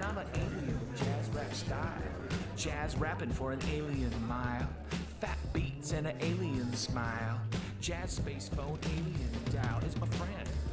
I'm an alien with jazz rap style. Jazz rapping for an alien mile. Fat beats and an alien smile. Jazz space phone alien dial is my friend.